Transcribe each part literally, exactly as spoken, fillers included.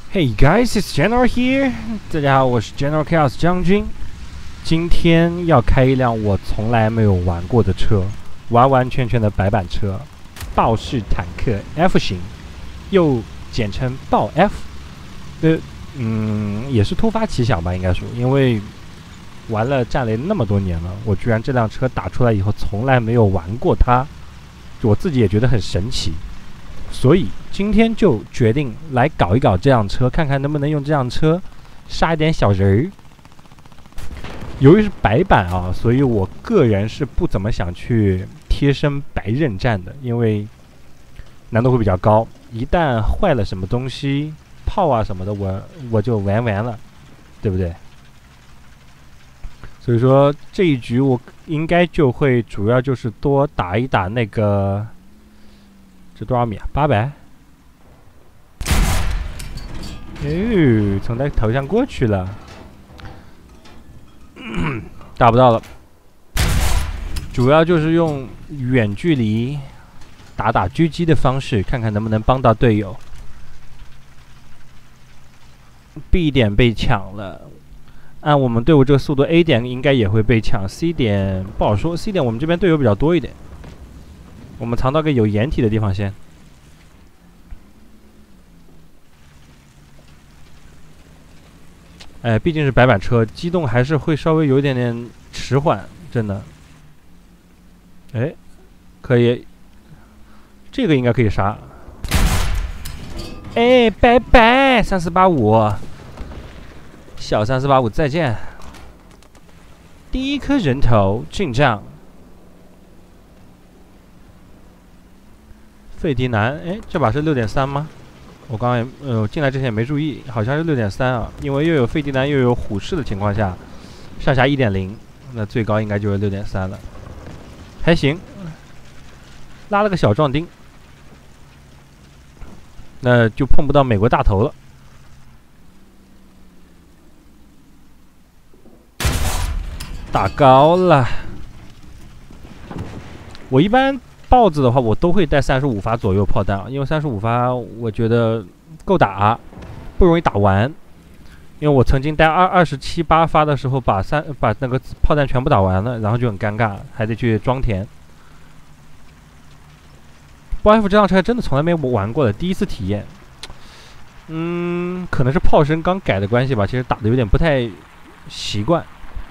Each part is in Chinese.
Hey guys, it's General here. 大家好，我是 General Chaos 将军。今天要开一辆我从来没有玩过的车，完完全全的白板车——豹式坦克 F 型，又简称豹 F。呃，嗯，也是突发奇想吧，应该说，因为玩了战雷那么多年了，我居然这辆车打出来以后从来没有玩过它，我自己也觉得很神奇。所以今天就决定来搞一搞这辆车，看看能不能用这辆车杀一点小人儿。由于是白板啊，所以我个人是不怎么想去贴身白刃战的，因为难度会比较高。一旦坏了什么东西，炮啊什么的，我我就完完了，对不对？所以说这一局我应该就会主要就是多打一打那个。这多少米啊？八百。哦，从他头上过去了，打不到了。主要就是用远距离打打狙击的方式，看看能不能帮到队友。B 点被抢了，按我们队伍这个速度 ，A 点应该也会被抢 ，C 点不好说。C 点我们这边队友比较多一点。我们藏到个有掩体的地方先。哎，毕竟是白板车，机动还是会稍微有一点点迟缓，真的。哎，可以，这个应该可以杀。哎，拜拜，三四八五，小三四八五再见。第一颗人头进账。费迪南，哎，这把是六点三吗？我刚刚也呃进来之前也没注意，好像是六点三啊。因为又有费迪南又有虎式的情况下，上下一点零，那最高应该就是六点三了，还行。拉了个小壮丁，那就碰不到美国大头了。打高了，我一般。豹子的话，我都会带三十五发左右炮弹，因为三十五发我觉得够打，不容易打完。因为我曾经带二二十七八发的时候，把三把那个炮弹全部打完了，然后就很尴尬，还得去装填。豹 F 这辆车还真的从来没玩过的，第一次体验。嗯，可能是炮声刚改的关系吧，其实打的有点不太习惯。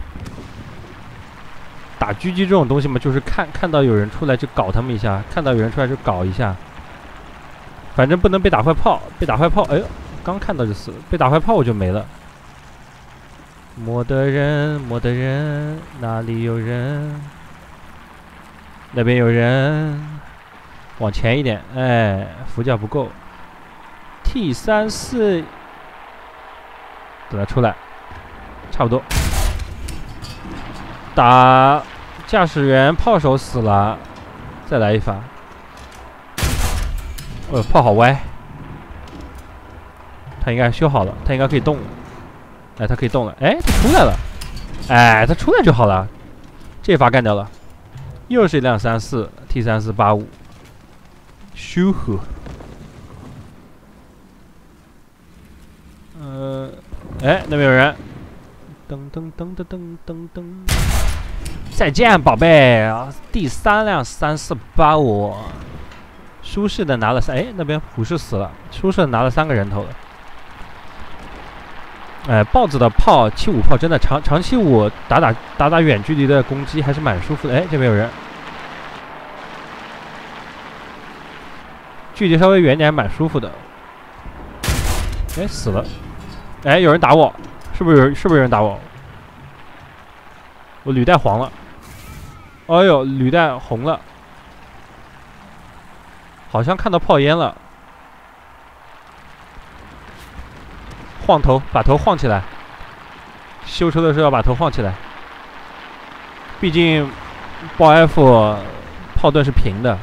打狙击这种东西嘛，就是看看到有人出来就搞他们一下，看到有人出来就搞一下，反正不能被打坏炮。被打坏炮，哎呦，刚看到就死了。被打坏炮我就没了。没得人，没得人，哪里有人？那边有人，往前一点。哎，扶脚不够。T 三四，等他出来，差不多。打驾驶员炮手死了，再来一发。呃，炮好歪，他应该修好了，他应该可以动了。哎，他可以动了，哎，他出来了，哎，他出来就好了。这发干掉了，又是一辆三四 T 三四八五，舒服。呃，哎，那边有人。噔噔噔噔噔噔噔！再见，宝贝！第三辆三四八五，舒适的拿了三，哎，那边虎视死了，舒适的拿了三个人头了。哎，豹子的炮七五炮真的长长期我打打打打远距离的攻击还是蛮舒服的。哎，这边有人，距离稍微远点还蛮舒服的。哎，死了！哎，有人打我。是不是有人？是不是有人打我？我履带黄了。哎呦，履带红了，好像看到炮烟了。晃头，把头晃起来。修车的时候要把头晃起来，毕竟豹 F 炮盾是平的。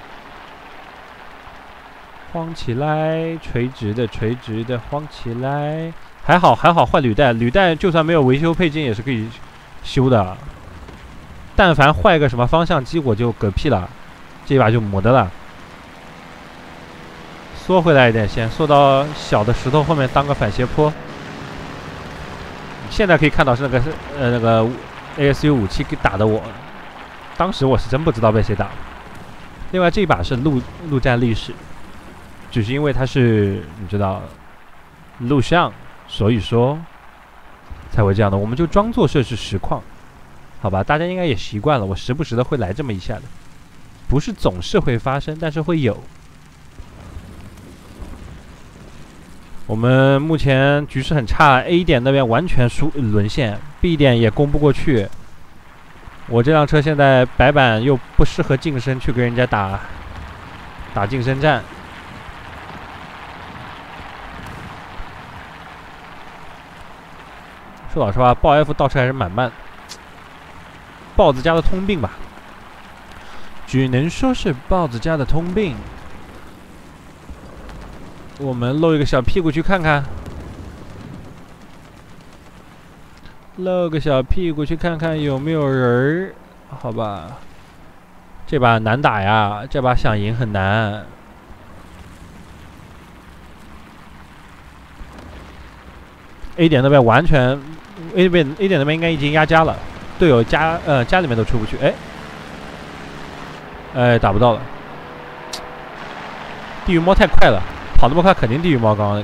晃起来，垂直的，垂直的，晃起来。还好还好，换履带，履带就算没有维修配件也是可以修的。但凡坏个什么方向机，我就嗝屁了，这一把就没得了。 缩回来一点，先缩到小的石头后面当个反斜坡。现在可以看到是那个是呃那个 A S U 武器给打的我，当时我是真不知道被谁打。另外这一把是陆陆战历史，只是因为它是你知道录像，所以说才会这样的。我们就装作这是实况，好吧？大家应该也习惯了，我时不时的会来这么一下的，不是总是会发生，但是会有。我们目前局势很差 ，A 点那边完全输沦陷 ，B 点也攻不过去。我这辆车现在白板又不适合近身去跟人家打打近身战。说老实话，豹 F 倒车还是蛮慢，豹子家的通病吧，只能说是豹子家的通病。我们露一个小屁股去看看，露个小屁股去看看有没有人儿，好吧？这把难打呀，这把想赢很难。A 点那边完全 A 边 A 点那边应该已经压家了，队友家呃家里面都出不去，哎，哎打不到了，地狱猫太快了。跑那么快，肯定地狱猫刚刚那个。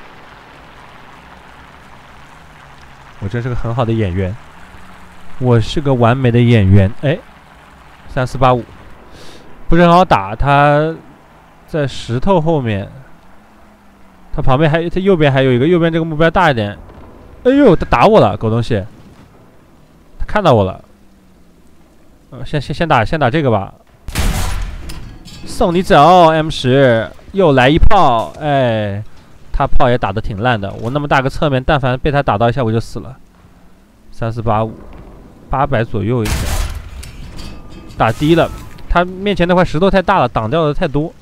我真是个很好的演员，我是个完美的演员。哎，三四八五，不是很好打。他在石头后面，他旁边还他右边还有一个，右边这个目标大一点。哎呦，他打我了，狗东西！他看到我了。呃，先先先打先打这个吧。送你走 ，M 十。又来一炮，哎，他炮也打得挺烂的。我那么大个侧面，但凡被他打到一下，我就死了。三四八五，八百左右一下，打低了。他面前那块石头太大了，挡掉的太多。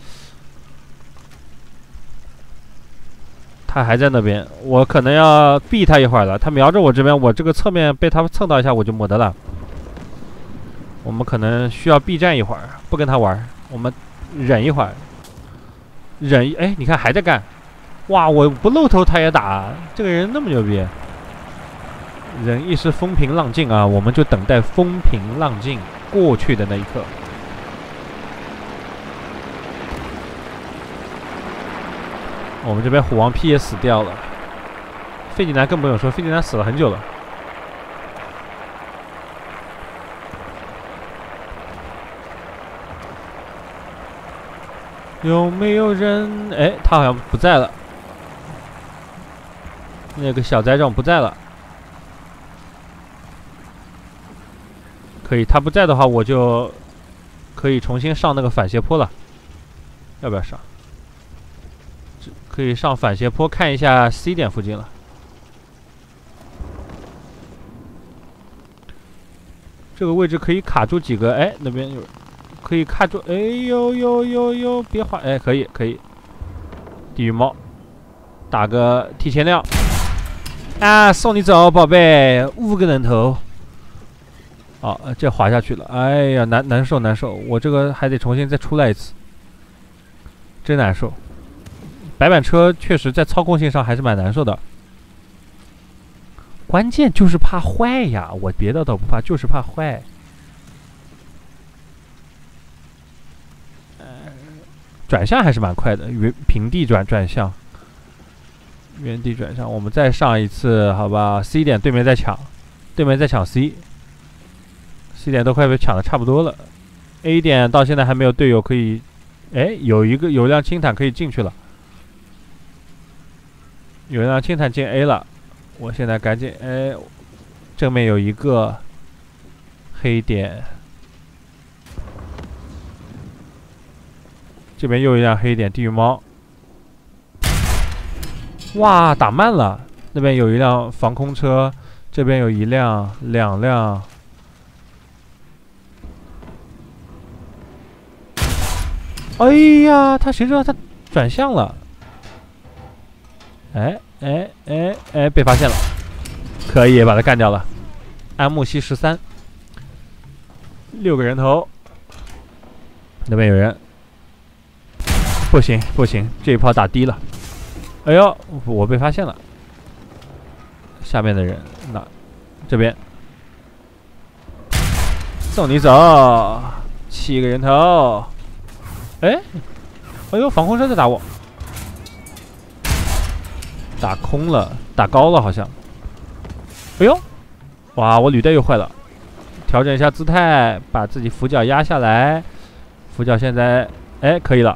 他还在那边，我可能要避他一会儿了。他瞄着我这边，我这个侧面被他蹭到一下，我就没得了。我们可能需要避战一会儿，不跟他玩，我们忍一会儿。忍哎，你看还在干，哇！我不露头他也打，这个人那么牛逼。忍一时风平浪静啊，我们就等待风平浪静过去的那一刻。我们这边虎王 P 也死掉了，费迪南更不用说，费迪南死了很久了。有没有人？哎，他好像不在了。那个小栽种不在了。可以，他不在的话，我就可以重新上那个反斜坡了。要不要上？可以上反斜坡看一下 C 点附近了。这个位置可以卡住几个？哎，那边有。可以卡住，哎呦呦呦呦，别滑，哎，可以可以。地狱猫，打个提前量，啊，送你走，宝贝，五个人头。哦，这滑下去了，哎呀，难难受难受，我这个还得重新再出来一次，真难受。白板车确实在操控性上还是蛮难受的，关键就是怕坏呀，我别的倒不怕，就是怕坏。转向还是蛮快的，原平地转转向，原地转向。我们再上一次，好吧 ？C 点对面在抢，对面在抢 C，C 点都快被抢的差不多了。A 点到现在还没有队友可以，哎，有一个有一辆轻坦可以进去了，有一辆轻坦进 A 了。我现在赶紧，哎，正面有一个黑点。这边又一辆黑点地狱猫，哇，打慢了。那边有一辆防空车，这边有一辆、两辆。哎呀，他谁知道他转向了？哎哎哎哎，被发现了，可以把他干掉了。安慕希十三，六个人头，那边有人。 不行不行，这一炮打低了。哎呦，我被发现了。下面的人，那这边送你走，七个人头。哎，哎呦，防空车在打我，打空了，打高了好像。哎呦，哇，我履带又坏了，调整一下姿态，把自己俯角压下来。俯角现在，哎，可以了。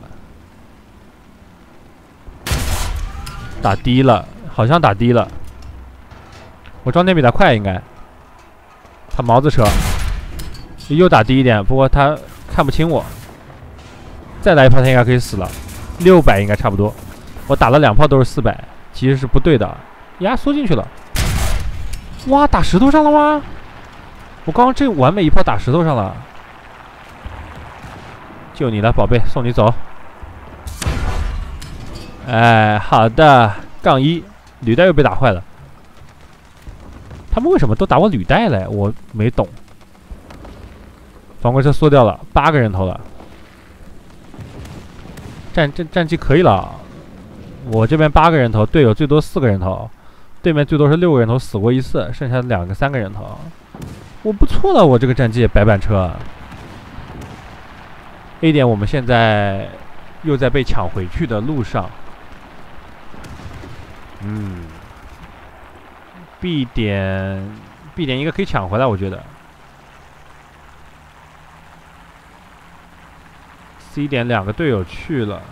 打低了，好像打低了。我装电比他快，应该。他毛子车又打低一点，不过他看不清我。再来一炮，他应该可以死了。六百应该差不多。我打了两炮都是四百，其实是不对的。压缩进去了。哇，打石头上了吗？我刚刚这完美一炮打石头上了。就你了，宝贝，送你走。哎，好的，杠一，履带又被打坏了。他们为什么都打我履带嘞？我没懂。防空车缩掉了，八个人头了。战战战绩可以了，我这边八个人头，队友最多四个人头，对面最多是六个人头，死过一次，剩下两个三个人头，我不错了，我这个战绩白板车。A 点我们现在又在被抢回去的路上。嗯 ，B 点 B 点应该可以抢回来，我觉得。C 点两个队友去了，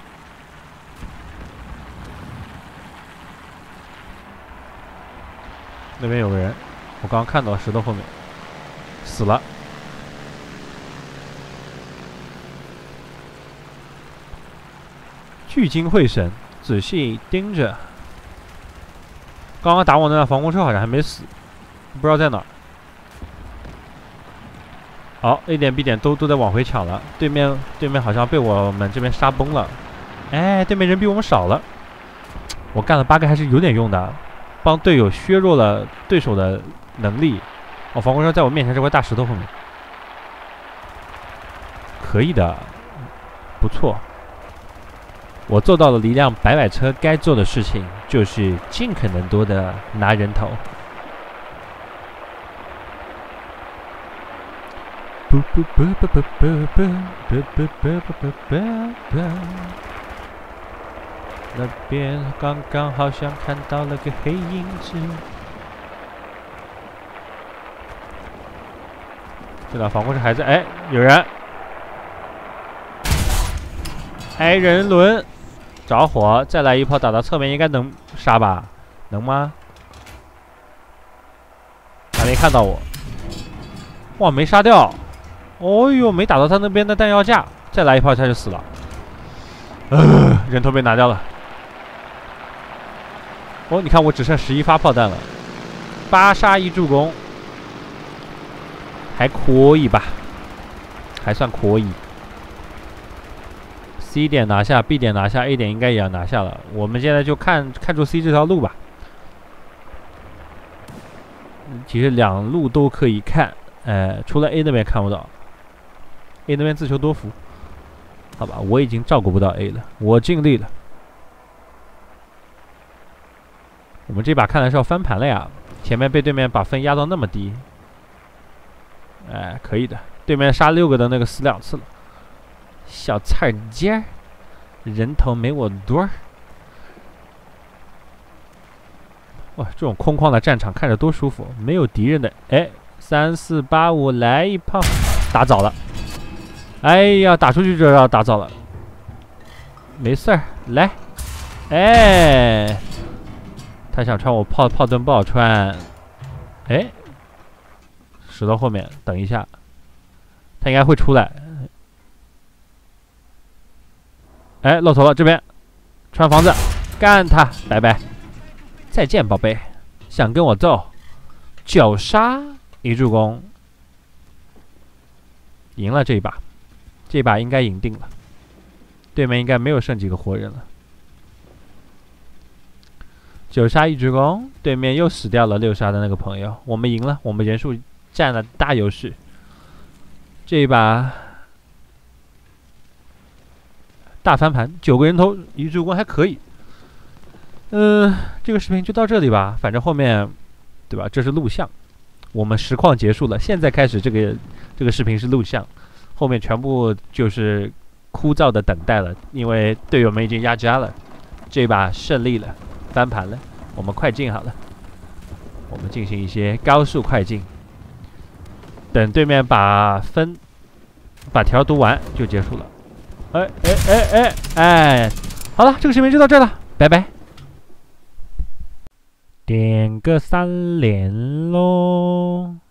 那边有个人，我刚刚看到石头后面，死了。聚精会神，仔细盯着。刚刚打我那辆防空车好像还没死，不知道在哪儿。好 ，A 点 B 点都都在往回抢了，对面对面好像被我们这边杀崩了。哎，对面人比我们少了，我干了八个还是有点用的，帮队友削弱了对手的能力。哦，防空车在我面前这块大石头后面，可以的，不错。我做到了一辆白板车该做的事情，就是尽可能多的拿人头。不不不不不不不不不不不不，那边刚刚好像看到了个黑影子。这辆防空车还在，哎，有人！挨人轮。着火，再来一炮打到侧面，应该能杀吧？能吗？还没看到我。哇，没杀掉。哦呦，没打到他那边的弹药架，再来一炮他就死了。呃，人头被拿掉了。哦，你看我只剩十一发炮弹了，八杀一助攻，还可以吧？还算可以。C 点拿下 ，B 点拿下 ，A 点应该也要拿下了。我们现在就看看住 C 这条路吧。其实两路都可以看，呃，除了 A 那边看不到 ，A 那边自求多福。好吧，我已经照顾不到 A 了，我尽力了。我们这把看来是要翻盘了呀！前面被对面把分压到那么低，哎，可以的。对面杀六个的那个死两次了。小菜鸡儿，人头没我多儿。哇，这种空旷的战场看着多舒服，没有敌人的。哎，三四八五来一炮，打早了。哎呀，打出去就要打早了。没事儿，来。哎，他想穿我炮炮盾不好穿。哎，石头后面，等一下，他应该会出来。哎，露头了，这边穿房子，干他，拜拜，再见，宝贝。想跟我斗，九杀一助攻，赢了这一把，这一把应该赢定了。对面应该没有剩几个活人了。九杀一助攻，对面又死掉了六杀的那个朋友，我们赢了，我们人数占了大优势。这一把。 大翻盘，九个人头一助攻还可以。嗯、呃，这个视频就到这里吧，反正后面，对吧？这是录像，我们实况结束了，现在开始这个这个视频是录像，后面全部就是枯燥的等待了，因为队友们已经压家了，这把胜利了，翻盘了，我们快进好了，我们进行一些高速快进，等对面把分把条读完就结束了。哎哎哎哎哎，好了，这个视频就到这了，拜拜。点个三连喽。